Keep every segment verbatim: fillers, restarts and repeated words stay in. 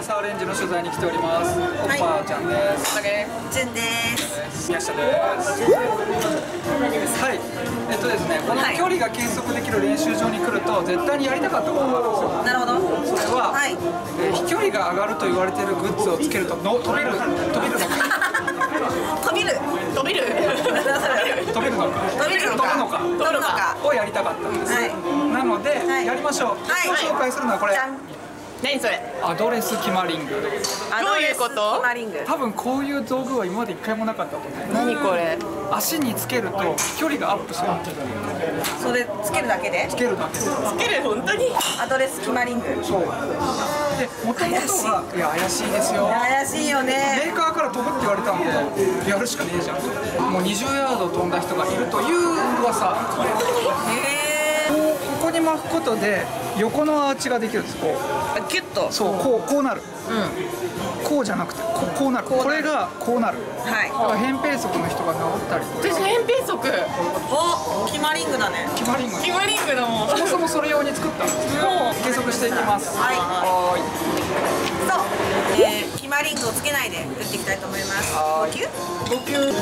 ーサーレンジの取材に来ております。おっぱちゃんです。 じゅんです。 宮下です。はい。えっとですね、この距離が計測できる練習場に来ると絶対にやりたかったことがあるんですよ。 なるほど。 それは、 はい、 えー、飛距離が上がると言われているグッズをつけるとの飛びる飛びるのか。 飛びる飛びる飛びるのか飛びるのか飛ぶのか飛ぶのかをやりたかったんです。 はい、 なので、はい、やりましょう。今日紹介するのはこれ。 何それ？ アドレスキマリング。 どういうこと？ 多分こういう道具は今まで一回もなかったと思う。 何これ？ 足につけると距離がアップする。 それつけるだけで？ つけるだけで。つける本当に？アドレスキマリング。 そう。で、もともとは、いや怪しいですよ。 怪しいよね。 メーカーから飛ぶって言われたんで、やるしかねえじゃん。もうにじゅうヤード飛んだ人がいるという噂。 へえ。 ここに巻くことで横のアーチができるんです。こうギュッと。 そう、こうこうなる。うん。こうじゃなくてこうこうなる。これがこうなる。 はい。 扁平足の人が治ったりとか。 私扁平足。お、キマリングだね。 キマリング。 キマリングだもん。 そもそもそれ用に作ったんですけど、計測していきます。 はい。 はーい。 そう、えー、キマリングをつけないで打っていきたいと思います。ごきゅう？ごきゅう。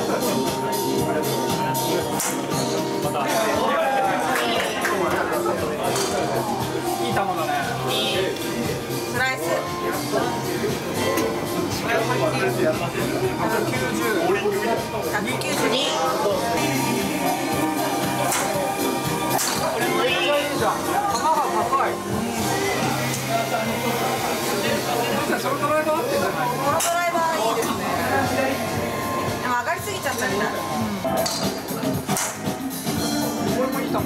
いい球だね。 スライス。 ひゃくきゅうじゅう。ひゃくきゅうじゅうに。これめっちゃいいじゃん。球が高い。そのドライバー合ってんじゃない？ このドライバーいいですね。でも上がりすぎちゃったみたい。 これもいい球じゃん。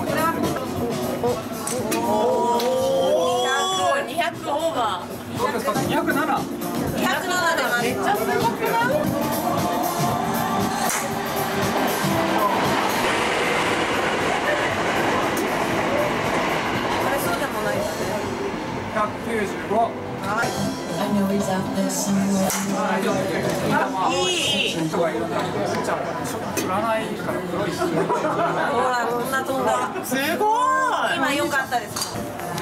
おお、にひゃくオーバー。 どうですか？にひゃくなな。にひゃくななでます。めっちゃすごくない？あれそうでもないですね。 ひゃくきゅうじゅうご。はい。いい人がいるんだけど、じゃあ振らないから黒いし。ほら、こんな飛んだ。すごい。今良かったです。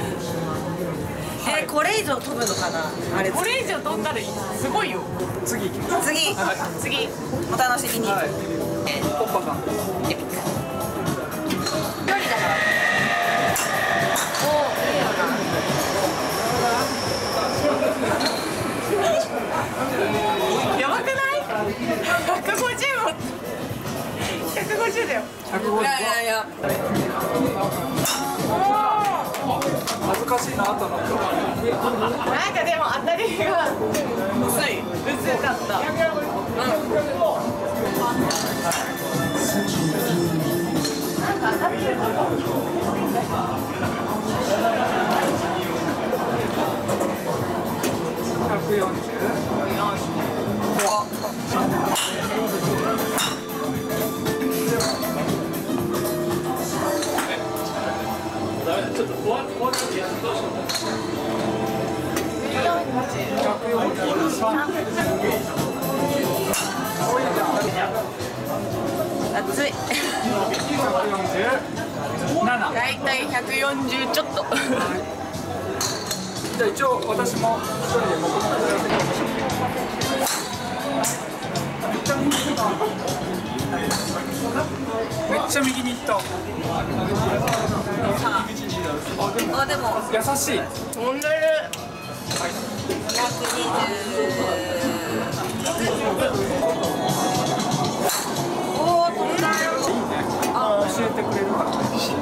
えー、これ以上飛ぶのかな。あれこれ以上飛んだらすごいよ。 次行きます。 次、はい、次お楽しみに。はい、 えー、ポッパさん。 エピック。距離だから。おお、いいよな。やばくない？ひゃくごじゅうも。ひゃくごじゅうだよ。 ひゃくごじゅう。いやいやいや。恥ずかしいなと思った。 なんかでも当たりが薄い薄かった。うん。なんか当たってること。 ひゃくよんじゅう。ちょっと怖い怖いやつどうしよう。ひゃくよんじゅうさん。 熱い。 ひゃくよんじゅうなな。 だいたいひゃくよんじゅうちょっと。 じゃあ一応私も一人で僕もやらせてほしい。めっちゃ右に行った。めっちゃ右に行った。 あ、でも優しい。 飛んでる。ひゃくにじゅう。おお、飛んだよ。 あ、教えてくれるから。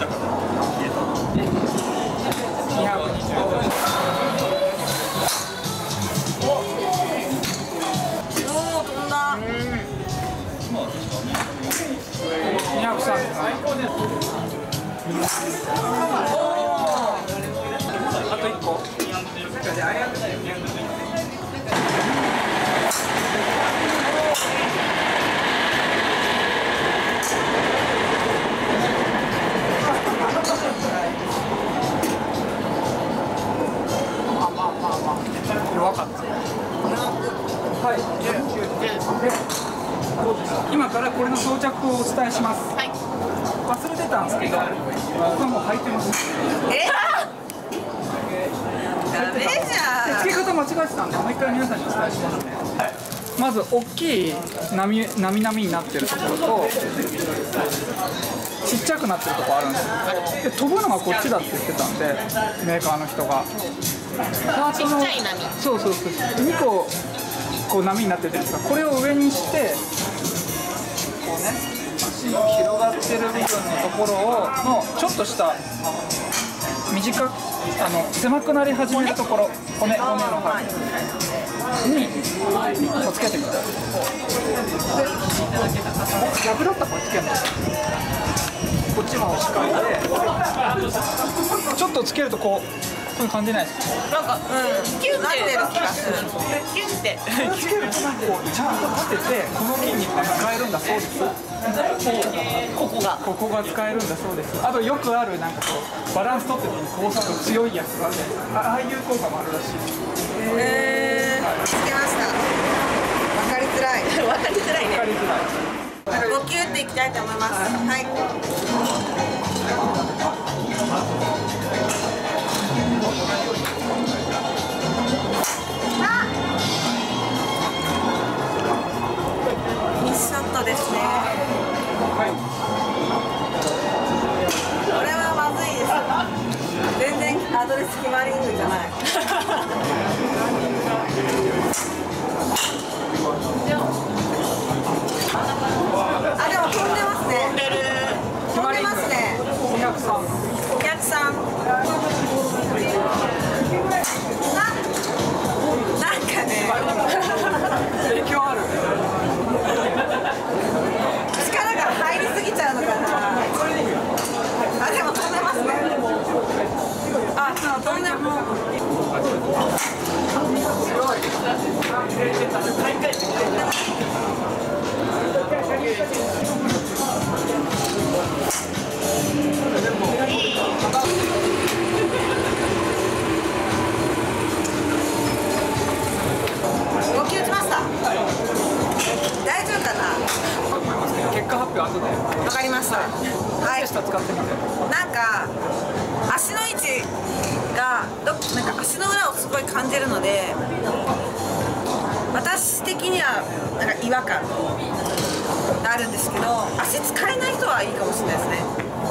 にひゃくにじゅう。おお、 飛んだ。 にひゃくさんじゅう。あといっこ。弱かった。はい。今からこれの装着をお伝えします。 はい。 忘れてたんですけど、僕はもう履いてます。 え？ダメじゃん。 付け方も間違えてたんでもう一回皆さんにお伝えしますね。まず大きい波波々になってるところとちっちゃくなってるところあるんですよ。で飛ぶのがこっちだって言ってたんでメーカーの人がハートのちっちゃい波、 そうそうそうにここう波になってるじゃないですか。これを上にしてこうね足の広がってる部分のところをのちょっとした短くあの狭くなり始めるところ骨骨の範囲にこうつけてください。で破だったらこれつけるのこっちもしっかりでちょっとつけるとこうこういう感じないですか。 なんかうんキュンってる気がする。キュンってつけるとこうちゃんと立ててこの筋肉が使えるんだそうです。 ここがここが使えるんだそうです。あとよくあるなんかこうバランス取ってる時にこうさる強いやつがあるじゃないですか。ああいう効果もあるらしいです。 へー、つけました。わかりづらい。 分かりづらいね。 わかりづらい。 ごキュっていきたいと思います。はい。あ、ミスショットですね。これはまずいです。全然アドレス決まりングじゃない。あ、でも飛んでますね。飛んでますね。 お客さん。 お客さん。な、なんかね。 影響ある。 力が入りすぎちゃうのかな。あ、でも飛んでますね。あ、飛んでも。ごきゅう打ちました。大丈夫かな。 結果発表後で。 わかりました。はい。 使ってみて。 なんか足の位置がどなんか足の裏をすごい感じるので、私的にはなんか違和感があるんですけど、足使えない人はいいかもしれないですね。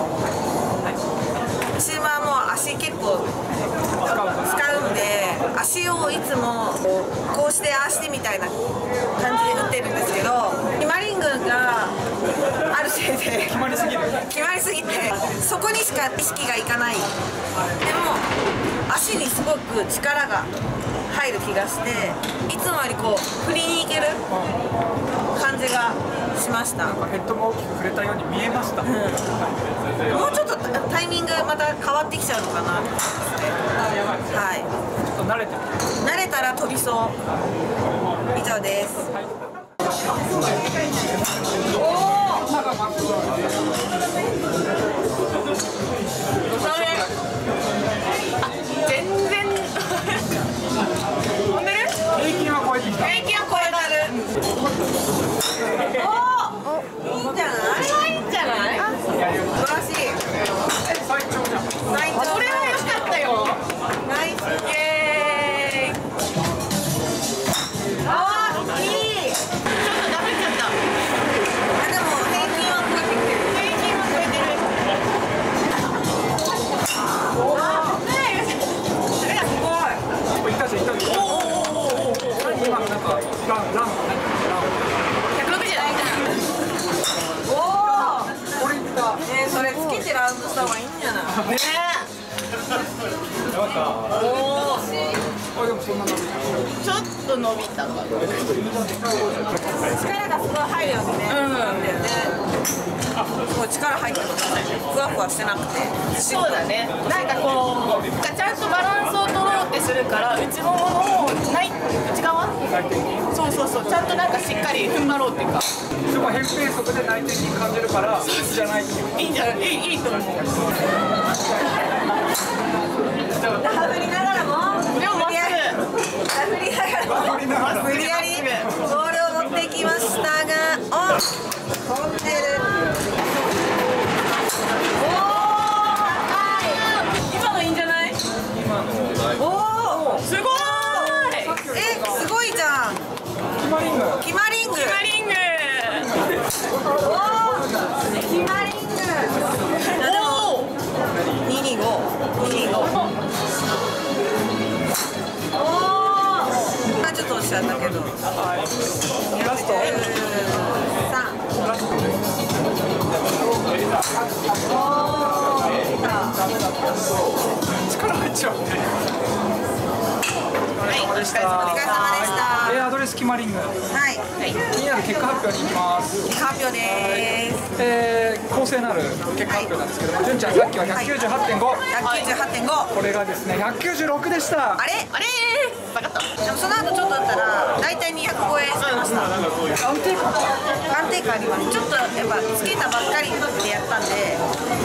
私はもう足結構使うんで、足をいつもこうしてああしてみたいな感じで打ってるんですけど、ヒマリングがあるせいで決まりすぎる。 決まりすぎてそこにしか意識がいかない。でも足にすごく力が入る気がして、いつもよりこう振りにいける感じがしました。 ヘッドも大きく触れたように見えました。うん、 もうちょっとタイミングまた変わってきちゃうのかな。はい。 ちょっと慣れてる。 慣れたら飛びそう。以上です。はい、おお。 全然飛んでる？ 平均は超えてきた。 平均は超えられる。 おお。いいんじゃない？ あれはいいんじゃない？ 素晴らしい。 最長じゃん。 最長。 それは良かったよ。 ナイス。 イエーイ。 ああ、いい。 ちょっとダメちゃった。 あ、でも平均は超えてきてる。 平均は超えてる。あ、ねえ。 すごい。 いったじゃんいったじゃん。おお。今なんかランランひゃくろくじゅうないじゃん。 おお。 これいった。 ねえ、それつけてラウンドした方がいいんじゃない？ ねえ。 やばか。 おお。 あでもそんな伸びた。 ちょっと伸びたかな。 力がすごい入るよね。うん。だよね。すごい力入ってますね。ふわふわしてなくて。 そうだね。なんかこうちゃんとバランスを取ろうってするから内もものない内側？そうそうそう。ちゃんとなんかしっかり踏ん張ろうっていうか。 でも扁平足で内転筋感じるからいいんじゃないっていう。 いいんじゃない？いいいいと思う。 ダフりながらも。 でもまっすぐ。 ダフりながらも。無理やりボールを持ってきましたが、お、飛んでる。おお、 今のいいんじゃない？ 今のおお、 すごーい。 力入っちゃうね。 はい、お疲れ様でした。 お疲れ様でした。 えー、アドレス決まりング。 はい、 気になる結果発表に行きます。 結果発表でーす。 えー、公正なる結果発表なんですけども、純ちゃんさっきは ひゃくきゅうじゅうはちてんご、 ひゃくきゅうじゅうはちてんご。 これがですねひゃくきゅうじゅうろくでした。 あれあれー、下がった。 でもその後ちょっとだったら大体にひゃく超えしてました。 安定感が安定感あります。ちょっとやっぱつけたばっかりでやったんで、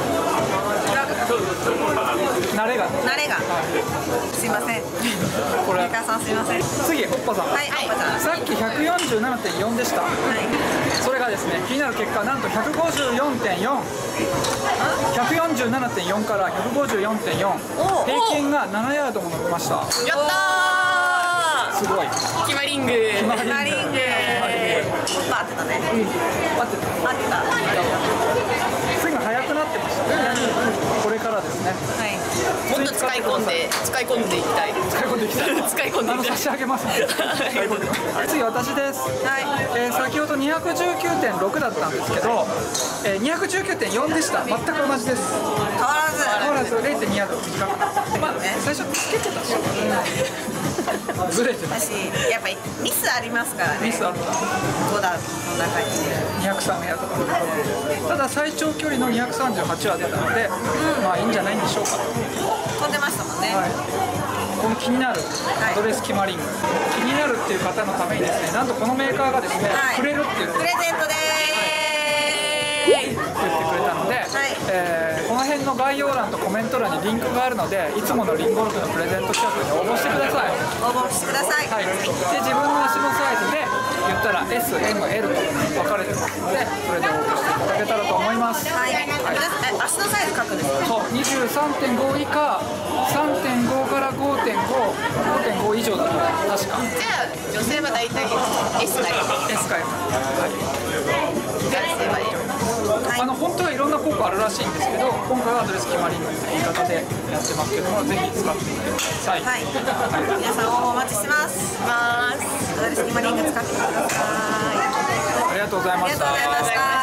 慣れが慣れがすいません。 これメーカーさんすいません。 次、おっぱさん、 はい、おっぱさん。 さっき ひゃくよんじゅうななてんよん でした。 はい。 それがですね、気になる結果、なんと ひゃくごじゅうよんてんよん、ひゃくよんじゅうななてんよんからひゃくごじゅうよんてんよん、 お平均がななヤードも伸びました。 やったすごい。 ー。決まりング。 決まりマリング。バーってたね。 待ってて、 合ってた。はスイング速くなってましたね。これからですね。 い。 もっと使い込んで、使い込んでいきたい。 使い込んでいきたい。 使い込んでいきたい。 あの差し上げますので。次私です。 はい。 えー、先ほど にひゃくじゅうきゅうてんろく だったんですけど、えー、にひゃくじゅうきゅうてんよん でした。全く同じです。 変わらず。 変わらず れいてんに ヤード短かった。まあ、最初つけてたし、ずれてた。 私やっぱりミスありますからね。 ミスあった。 ご段の中に。 にひゃくさんヤード。ただ最長距離のにひゃくさんじゅうはちは出たので、まあいいんじゃないんでしょうかと。 飛んでましたもんね。 はい、この気になるアドレス決まりング、気になるっていう方のためにですね、なんとこのメーカーがですね、 はいくれるっていうプレゼントでーす。 言ってくれたので、えーこの辺の概要欄とコメント欄にリンクがあるので、いつものリンゴルフのプレゼント企画に応募してください。 応募してください。 はい、で自分の足のサイズで言ったら エス、エム、エル と分かれてますので、それで応募していただけたらと思います。 はい。え足のサイズ書くんですか。 そう、にじゅうさんてんご 以下、さんてんご から ごてんご、ごてんご 以上だと確か。 じゃあ女性は大体 S だよ。 S か M。はい。 男性は L。 あの本当はいろんな効果あるらしいんですけど、今回はアドレス決まりの言い方でやってますけども、ぜひ使ってみてください。 はい。皆さん応募お待ちしてます。 ます。 アドレス決まりング使ってください。 ありがとうございました。 ありがとうございました。